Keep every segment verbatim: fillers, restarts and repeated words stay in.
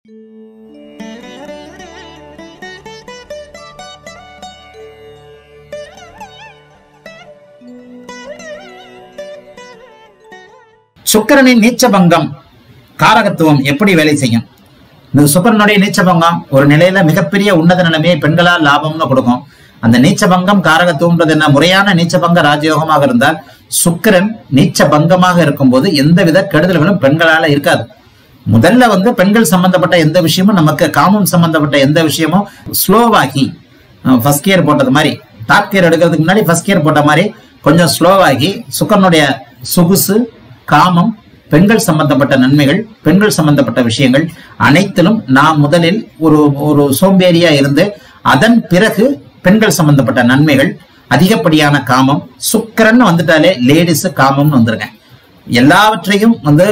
சுக்கிரனின் நீச்சபங்கம் காரகத்துவம் எப்படி வேலை செய்யும்? இந்த சுக்கிரனுடைய நீச்சபங்கம் ஒரு நிலையில மிகப்பெரிய உன்னத நிலைமையை பெண்களால் லாபம்னு கொடுக்கும். அந்த நீச்சபங்கம் காரகத்துவம்ன்றது என்ன? முறையான நீச்சபங்க ராஜயோகமாக இருந்தால் சுக்கிரன் நீச்சபங்கமாக இருக்கும் போது எந்தவித கெடுதல்களும் பெண்களால இருக்காது. முதல்ல வந்து பெண்கள் சம்பந்தப்பட்ட எந்த விஷயமும், நமக்கு காமம் சம்பந்தப்பட்ட எந்த விஷயமும் ஸ்லோவாகி, ஃபர்ஸ்ட் கியர் போட்டது மாதிரி, டாப் கியர் எடுக்கிறதுக்கு முன்னாடி ஃபர்ஸ்ட் கியர் போட்ட மாதிரி கொஞ்சம் ஸ்லோவாகி சுக்கிரனுடைய சொகுசு, காமம், பெண்கள் சம்பந்தப்பட்ட நன்மைகள், பெண்கள் சம்பந்தப்பட்ட விஷயங்கள் அனைத்திலும் நாம் முதலில் ஒரு ஒரு சோம்பேறியா இருந்து அதன் பிறகு பெண்கள் சம்பந்தப்பட்ட நன்மைகள், அதிகப்படியான காமம், சுக்கிரன் வந்துட்டாலே லேடிஸ் காமம்னு வந்துருங்க. எல்லாவற்றையும் வந்து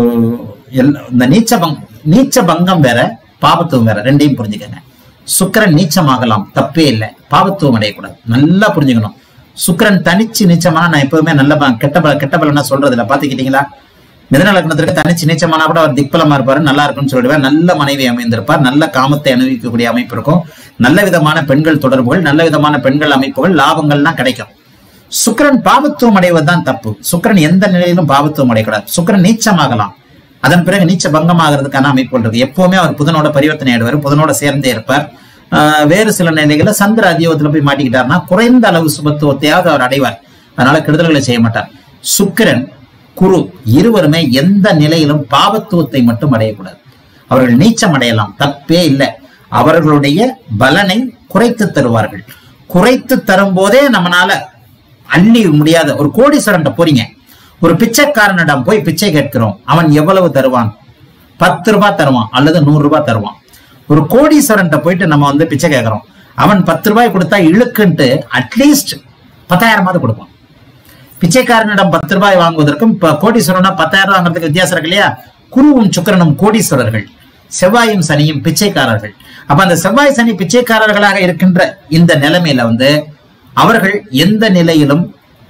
இந்த நீச்சபங் நீச்சபங்கம் வேற, பாபத்துவம் வேற, ரெண்டையும் புரிஞ்சுக்கங்க. சுக்கிரன் நீச்சமாகலாம், தப்பே இல்லை, பாபத்துவம் அடையக்கூடாது. நல்லா புரிஞ்சுக்கணும். சுக்கிரன் தனிச்சு நீச்சமான நான் எப்பவுமே நல்ல கெட்ட பல கெட்ட பலனா சொல்றது இல்லை. பாத்துக்கிட்டீங்களா? மிதுன லக்னத்திற்கு தனிச்சு நீச்சமானா கூட அவர் திக்பலமா இருப்பாரு, நல்லா இருக்குன்னு சொல்லிடுவார். நல்ல மனைவி அமைந்திருப்பார், நல்ல காமத்தை அனுபவிக்கக்கூடிய அமைப்பு இருக்கும், நல்ல விதமான பெண்கள் தொடர்புகள், நல்ல விதமான பெண்கள் அமைப்புகள், லாபங்கள்லாம் கிடைக்கும். சுக்கிரன் பாபத்துவம் அடைவதுதான் தப்பு. சுக்கிரன் எந்த நிலையிலும் பாபத்துவம் அடையக்கூடாது. சுக்கிரன் நீச்சமாகலாம், அதன் பிறகு நீச்ச பங்கமாகிறதுக்கான அமைப்புகள் இருக்கு. எப்பவுமே அவர் புதனோட பரிவர்த்தனை ஆயிடுவார், புதனோட சேர்ந்தே இருப்பார். வேறு சில நிலைகளில் சந்திர அதியோகத்துல போய் மாட்டிக்கிட்டார்னா குறைந்த அளவு சுபத்துவத்தையாவது அவர் அடைவார். அதனால கெடுதல்களை செய்ய மாட்டார். சுக்கிரன், குரு இருவருமே எந்த நிலையிலும் பாவத்துவத்தை மட்டும் அடையக்கூடாது. அவர்கள் நீச்சம் அடையலாம், தப்பே இல்லை. அவர்களுடைய பலனை குறைத்து தருவார்கள். குறைத்து தரும் போதே நம்மளால அள்ளி முடியாத ஒரு கோடீஸ்வரன்ட்ட போறீங்க, ஒரு பிச்சைக்காரனிடம் போய் பிச்சை கேட்கிறோம், அவன் எவ்வளவு தருவான்? பத்து ரூபாய் தருவான் அல்லது நூறு ரூபாய் தருவான். ஒரு கோடீஸ்வரன்ட்ட போயிட்டு நம்ம வந்து பிச்சை கேட்கிறோம், அவன் பத்து ரூபாய் கொடுத்தா இழுக்குன்ட்டு அட்லீஸ்ட் பத்தாயிரமாவது கொடுப்பான். பிச்சைக்காரனிடம் பத்து ரூபாய் வாங்குவதற்கும் கோடீஸ்வரனா பத்தாயிரம் ரூபாய் வாங்குறதுக்கு வித்தியாசம் இருக்கு இல்லையா? குருவும் சுக்கிரனும் கோடீஸ்வரர்கள், செவ்வாயும் சனியும் பிச்சைக்காரர்கள். அப்ப அந்த செவ்வாய் சனி பிச்சைக்காரர்களாக இருக்கின்ற இந்த நிலைமையில வந்து அவர்கள் எந்த நிலையிலும்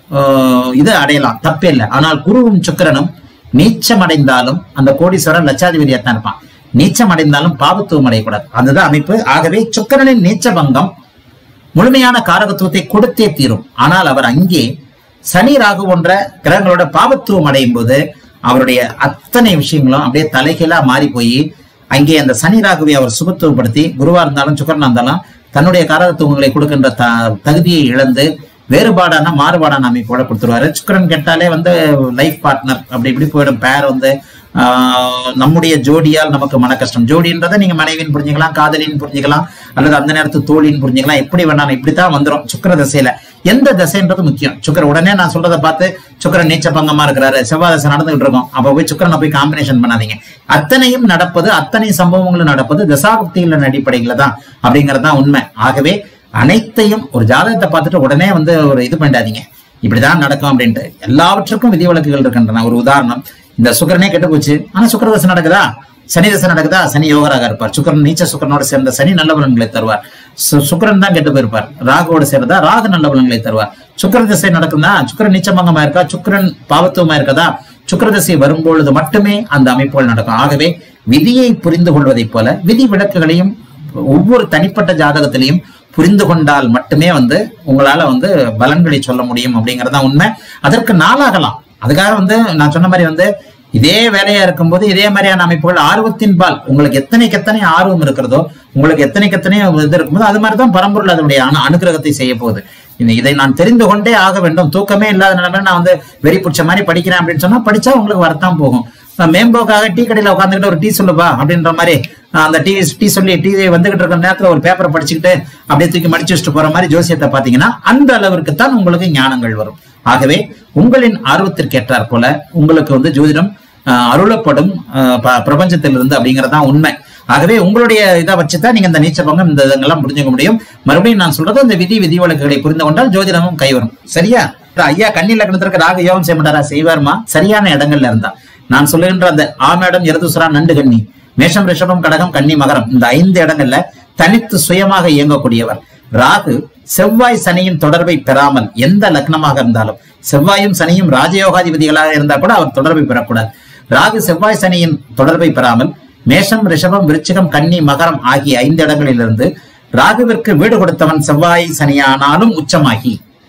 இது அடையலாம், தப்பே இல்லை. ஆனால் குருவும் சுக்கிரனும் நீச்சம் அடைந்தாலும் அந்த கோடீஸ்வரன் லட்சாதிபதியாத்தான் இருப்பான். நீச்சம் அடைந்தாலும் பாபத்துவம் அடையக்கூடாது. அதுதான் அமைப்பு. ஆகவே சுக்கிரனின் நீச்ச பங்கம் முழுமையான காரகத்துவத்தை கொடுத்தே தீரும். ஆனால் அவர் அங்கே சனி ராகு போன்ற கிரகங்களோட பாபத்துவம் அடையும் போது அவருடைய அத்தனை விஷயங்களும் அப்படியே தலைகீழா மாறி போய் அங்கே அந்த சனி ராகுவை அவர் சுபத்துவப்படுத்தி, குருவா இருந்தாலும் சுக்கிரனா இருந்தாலும் தன்னுடைய காரகத்துவங்களை கொடுக்கின்ற த தகுதியை இழந்து வேறுபாடான மாறுபாடான அமைப்போட கொடுத்துருவாரு. சுக்கிரன் கேட்டாலே வந்து லைஃப் பார்ட்னர் அப்படி இப்படி போயிடும். பேர் வந்து ஆஹ் நம்முடைய ஜோடியால் நமக்கு மன கஷ்டம். ஜோடின்றதை நீங்க மனைவின்னு புரிஞ்சுக்கலாம், காதலின்னு புரிஞ்சுக்கலாம், அல்லது அந்த நேரத்து தோழின்னு புரிஞ்சுக்கலாம். எப்படி வேணாலும் இப்படித்தான் வந்துடும் சுக்கிர தசையில. எந்த தசைன்றது முக்கியம். சுக்கிர உடனே நான் சொல்றதை பார்த்து சுக்கிரன் நீச்ச பங்கமா இருக்கிறாரு, செவ்வாய் தசை நடந்துகிட்டு இருக்கோம், அப்ப போய் சுக்கிரனை போய் காம்பினேஷன் பண்ணாதீங்க. அத்தனையும் நடப்பது, அத்தனை சம்பவங்களும் நடப்பது தசாபக்திகளின் அடிப்படையில தான் அப்படிங்கறதுதான் உண்மை. ஆகவே அனைத்தையும் ஒரு ஜாதகத்தை பார்த்துட்டு உடனே வந்து ஒரு இது பண்ணிடாதீங்க, இப்படிதான் நடக்கும் அப்படின்ட்டு. எல்லாவற்றுக்கும் விதிவிலக்குகள் இருக்கின்றன. ஒரு உதாரணம், இந்த சுக்கிரனே கெட்டு போச்சு, ஆனா சுக்கிர தசை நடக்குதா, சனி தசை நடக்குதா, சனி யோகராக இருப்பார். சுக்கிரன் நீச்ச சுக்கிரனோட சேர்ந்த சனி நல்ல பலன்களை தருவார். சுக்கிரன் தான் கெட்டு போயிருப்பார். ராகுவோட சேர்ந்தா ராகு நல்ல பலன்களை தருவார். சுக்கிர தசை நடக்குதா, சுக்கிரன் நீச்சபங்கமா இருக்கா, சுக்கிரன் பாவத்துவமா இருக்கதா, சுக்கிர தசை வரும்பொழுது மட்டுமே அந்த அமைப்புகள் நடக்கும். ஆகவே விதியை புரிந்து கொள்வதை போல விதி விலக்குகளையும் ஒவ்வொரு தனிப்பட்ட ஜாதகத்திலையும் புரிந்து கொண்டால் மட்டுமே வந்து உங்களால வந்து பலன்களை சொல்ல முடியும் அப்படிங்கறதுதான் உண்மை. அதற்கு நாளாகலாம். அதுக்காக வந்து நான் சொன்ன மாதிரி வந்து இதே வேலையா இருக்கும்போது இதே மாதிரியான அமைப்புகள் ஆர்வத்தின் பால் உங்களுக்கு எத்தனைக்கு எத்தனை ஆர்வம் இருக்கிறதோ, உங்களுக்கு எத்தனைக்கு எத்தனை இது இருக்கும்போது அது மாதிரிதான் பரம்பொருள் அதனுடைய அனு அனுகிரகத்தை செய்ய போகுது. இதை நான் தெரிந்து கொண்டே ஆக வேண்டும். தூக்கமே இல்லாத நிலைமை நான் வந்து வெறி பிடிச்ச மாதிரி படிக்கிறேன் அப்படின்னு சொன்னா படிச்சா உங்களுக்கு வரத்தான் போகும். மேம்போக்காக டீ கடையில உட்காந்துக்கிட்டு ஒரு டீ சொல்லுப்பா அப்படின்ற மாதிரி அந்த டீ டீ சொல்லி டீ வந்துகிட்டு இருக்கிற நேரத்துல ஒரு பேப்பரை படிச்சுக்கிட்டு அப்படியே தூக்கி மடிச்சு வச்சுட்டு போற மாதிரி ஜோசியத்தை பாத்தீங்கன்னா அந்த அளவிற்கு தான் உங்களுக்கு ஞானங்கள் வரும். ஆகவே உங்களின் ஆர்வத்திற்கு ஏற்றாற் போல உங்களுக்கு வந்து ஜோதிடம் அருளப்படும் பிரபஞ்சத்திலிருந்து அப்படிங்கறதான் உண்மை. ஆகவே உங்களுடைய இதை வச்சுதான் நீங்க இந்த நீச்ச பங்கம் இந்த இதெல்லாம் புரிஞ்சுக்க முடியும். மறுபடியும் நான் சொல்றது அந்த விதி விதி வழக்குகளை புரிந்து கொண்டால் ஜோதிடமும் கைவரும். சரியா? ஐயா கன்னி லக்னத்திற்கு ராகு யோகம் செய்ய மாட்டாரா? செய்வார்மா, சரியான இடங்கள்ல இருந்தா. நான் சொல்லுகின்ற அந்த ஆமேடம், எருதுசுரா, நண்டு கன்னி, மேஷம், ரிஷபம், கடகம், கன்னி, மகரம், இந்த ஐந்து இடங்கள்ல தனித்து சுயமாக இயங்கக்கூடியவர். ராகு செவ்வாய் சனியின் தொடர்பை பெறாமல் எந்த லக்னமாக இருந்தாலும், செவ்வாயும் சனியும் ராஜயோகாதிபதிகளாக இருந்தால் கூட அவர் தொடர்பை பெறக்கூடாது. ராகு செவ்வாய் சனியின் தொடர்பை பெறாமல் மேஷம், ரிஷபம், விருச்சிகம், கன்னி, மகரம் ஆகிய ஐந்து இடங்களிலிருந்து ராகுவிற்கு வீடு கொடுத்தவன் செவ்வாய் சனியானாலும் உச்சமாகி,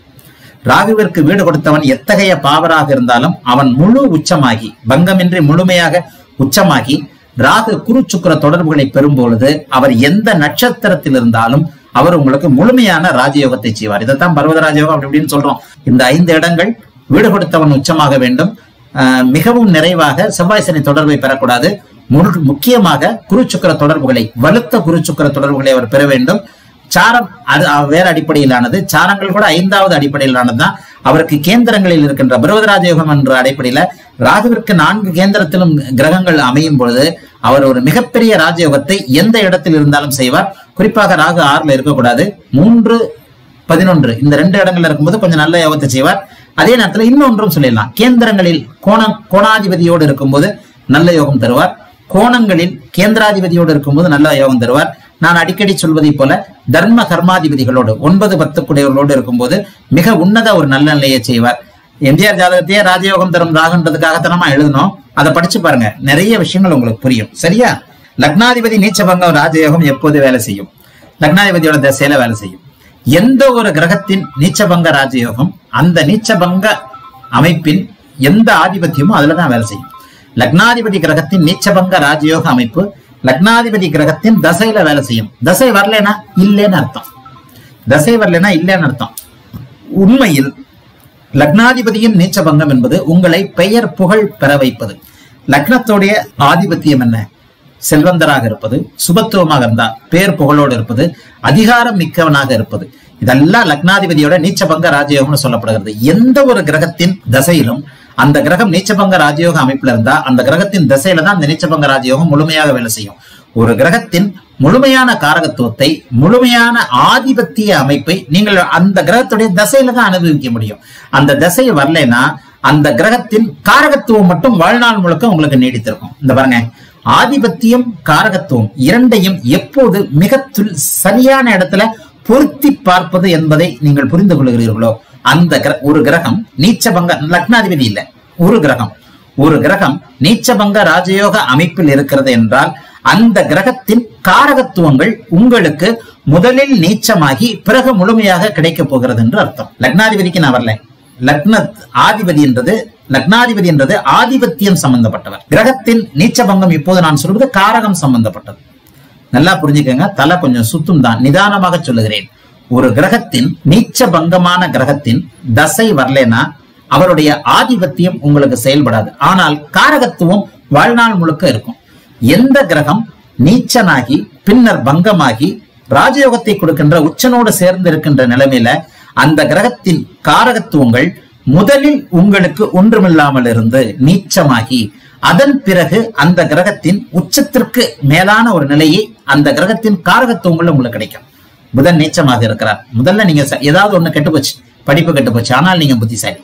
ராகுவிற்கு வீடு கொடுத்தவன் எத்தகைய பாவராக இருந்தாலும் அவன் முழு உச்சமாகி, பங்கமின்றி முழுமையாக உச்சமாகி, ராகு குரு சுக்கிர தொடர்புகளை பெறும் பொழுது அவர் எந்த நட்சத்திரத்தில் இருந்தாலும் அவர் உங்களுக்கு முழுமையான ராஜயோகத்தை செய்வார். இதைத்தான் பர்வத ராஜயோகம் அப்படி அப்படின்னு சொல்றோம். இந்த ஐந்து இடங்கள் வீடு கொடுத்தவன் உச்சமாக வேண்டும், மிகவும் நிறைவாக செவ்வாய் சனி தொடர்பை பெறக்கூடாது, முக்கியமாக குரு சுக்கிர தொடர்புகளை, வலுத்த குரு சுக்கிர தொடர்புகளை அவர் பெற வேண்டும். சாரம் அது வேற அடிப்படையிலானது, சாரங்கள் கூட ஐந்தாவது அடிப்படையிலானதுதான். அவருக்கு கேந்திரங்களில் இருக்கின்ற பர்வத ராஜயோகம் என்ற அடிப்படையில ராகுவிற்கு நான்கு கேந்திரத்திலும் கிரகங்கள் அமையும் பொழுது அவர் ஒரு மிகப்பெரிய ராஜயோகத்தை எந்த இடத்தில் இருந்தாலும் செய்வார். குறிப்பாக ராகு ஆறுல இருக்கக்கூடாது, மூன்று பதினொன்று இந்த ரெண்டு இடங்கள்ல இருக்கும்போது கொஞ்சம் நல்ல யோகத்தை செய்வார். அதே நேரத்தில் இன்னொன்றும் சொல்லிடலாம், கேந்திரங்களில் கோண கோணாதிபதியோடு இருக்கும்போது நல்ல யோகம் தருவார், கோணங்களில் கேந்திராதிபதியோடு இருக்கும்போது நல்ல யோகம் தருவார். நான் அடிக்கடி சொல்வதை போல தர்ம கர்மாதிபதிகளோடு ஒன்பது பத்து குடையவர்களோடு இருக்கும்போது மிக உன்னத ஒரு நல்ல நிலையை செய்வார். எம்ஜிஆர் ஜாதகத்தையே ராஜயோகம் தரும் ராகுன்றதுக்காகத்தனமா எழுதணும், அதை படிச்சு பாருங்க, நிறைய விஷயங்கள் உங்களுக்கு புரியும். சரியா? லக்னாதிபதி நீச்சபங்கம் ராஜயோகம் எப்போது வேலை செய்யும்? லக்னாதிபதியோட திசையில வேலை செய்யும். எந்த ஒரு கிரகத்தின் நீச்சபங்க ராஜயோகம் அந்த நீச்சபங்க அமைப்பின் எந்த ஆதிபத்தியமும் அதுலதான் வேலை செய்யும். லக்னாதிபதி கிரகத்தின் நீச்சபங்க ராஜயோக அமைப்பு லக்னாதிபதி கிரகத்தின் தசையில வேலை செய்யும். தசை வரலனா இல்லைன்னு அர்த்தம், தசை வரலனா இல்லைன்னு அர்த்தம். உண்மையில் லக்னாதிபதியின் நீச்சபங்கம் என்பது உங்களை பெயர் புகழ் பெற வைப்பது. லக்னத்தோடைய ஆதிபத்தியம் என்ன? செல்வந்தராக இருப்பது, சுபத்துவமாக இருந்தா பேர் புகழோடு இருப்பது, அதிகாரம் மிக்கவனாக இருப்பது. இதெல்லாம் லக்னாதிபதியோட நீச்சபங்க ராஜயோகம்னு சொல்லப்படுகிறது. எந்த ஒரு கிரகத்தின் தசையிலும் அந்த கிரகம் நீச்சபங்க ராஜயோக அமைப்புல இருந்தா அந்த கிரகத்தின் திசையில தான் அந்த நீச்சபங்க ராஜயோகம் முழுமையாக வேலை செய்யும். ஒரு கிரகத்தின் முழுமையான காரகத்துவத்தை, முழுமையான ஆதிபத்திய அமைப்பை நீங்கள் அந்த கிரகத்துடைய திசையில தான் அனுபவிக்க முடியும். அந்த திசை வரலைன்னா அந்த கிரகத்தின் காரகத்துவம் மட்டும் வாழ்நாள் முழுக்க உங்களுக்கு நீடித்திருக்கும். இந்த பாருங்க, ஆதிபத்தியம் காரகத்துவம் இரண்டையும் எப்போது மிக சரியான இடத்துல பொருத்தி பார்ப்பது என்பதை நீங்கள் புரிந்து கொள்கிறீர்களோ அந்த ஒரு கிரகம் நீச்சபங்க, லக்னாதிபதி இல்ல, ஒரு கிரகம் ஒரு கிரகம் நீச்சபங்க ராஜயோக அமைப்பில் இருக்கிறது என்றால் அந்த கிரகத்தின் காரகத்துவங்கள் உங்களுக்கு முதலில் நீச்சமாகி பிறகு முழுமையாக கிடைக்க போகிறது என்று அர்த்தம். லக்னாதிபதிக்கு நான் வரல, லக்ன ஆதிபதி என்றது லக்னாதிபதி என்றது ஆதிபத்தியம் சம்பந்தப்பட்டவர். கிரகத்தின் நீச்சபங்கம் இப்போது நான் சொல்வது காரகம் சம்பந்தப்பட்டது. நல்லா புரிஞ்சுக்கங்க, தலை கொஞ்சம் சுத்தும் தான், நிதானமாக சொல்லுகிறேன். ஒரு கிரகத்தின் நீச்ச பங்கமான கிரகத்தின் தசை வரலனா அவருடைய ஆதிபத்தியம் உங்களுக்கு செயல்படாது, ஆனால் காரகத்துவம் வாழ்நாள் முழுக்க இருக்கும். எந்த கிரகம் நீச்சனாகி பின்னர் பங்கமாகி ராஜயோகத்தை கொடுக்கின்ற உச்சனோடு சேர்ந்து இருக்கின்ற நிலைமையில அந்த கிரகத்தின் காரகத்துவங்கள் முதலில் உங்களுக்கு ஒன்றுமில்லாமல் இருந்து நீச்சமாகி அதன் பிறகு அந்த கிரகத்தின் உச்சத்திற்கு மேலான ஒரு நிலையை அந்த கிரகத்தின் காரகத்துவங்கள் உங்களுக்கு கிடைக்கும். புதன் நீச்சமாக இருக்கிறார். முதல்ல நீங்க ஏதாவது ஒண்ணு கெட்டு போச்சு, படிப்பு கெட்டு போச்சு, ஆனால் நீங்க புத்திசாலி.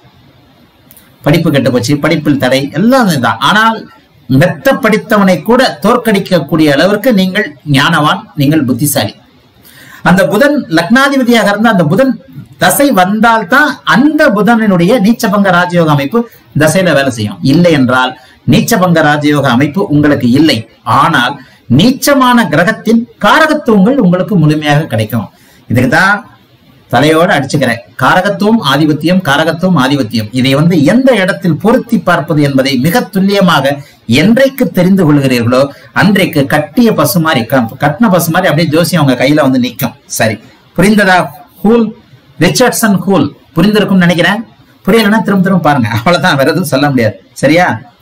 படிப்பு கெட்டு போச்சு, படிப்பில் தடை எல்லாம் தான், ஆனால் மெத்த படித்தவனை கூட தோற்கடிக்கக்கூடிய அளவிற்கு நீங்கள் ஞானவான், நீங்கள் புத்திசாலி. அந்த புதன் லக்னாதிபதியாக இருந்த அந்த புதன் தசை வந்தால்தான் அந்த புதனினுடைய நீச்சபங்க ராஜயோக அமைப்பு தசையில வேலை செய்யும். இல்லை என்றால் நீச்சபங்க ராஜயோக அமைப்பு உங்களுக்கு இல்லை, ஆனால் நீச்சமான கிரகத்தின் காரகத்துவங்கள் உங்களுக்கு முழுமையாக கிடைக்கும். இதுக்குதான் தலையோட அடிச்சுக்கிறேன். காரகத்துவம் ஆதிபத்தியம், காரகத்துவம் ஆதிபத்தியம், இதை வந்து எந்த இடத்தில் பொருத்தி பார்ப்பது என்பதை மிக துல்லியமாக என்றைக்கு தெரிந்து கொள்கிறீர்களோ அன்றைக்கு கட்டிய பசு மாதிரி, கட்டின பசு மாதிரி அப்படியே ஜோசியம் உங்க கையில வந்து நிற்கும். சரி, புரிந்ததா? ஹூல், ரிச்சர்ட்சன் ஹூல் புரிந்திருக்கும் நினைக்கிறேன். புரியலன்னா திரும்ப திரும்ப பாருங்க, அவ்வளவுதான், வேற எதுவும் சொல்ல முடியாது. சரியா?